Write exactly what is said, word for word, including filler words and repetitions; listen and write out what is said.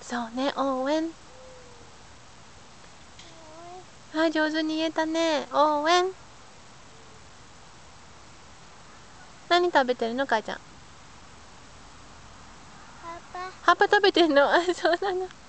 そうね、応援。はい、上手に言えたね。応援。何食べてるの、母ちゃん。 葉っぱ。 葉っぱ食べてんの。あ、そうなの。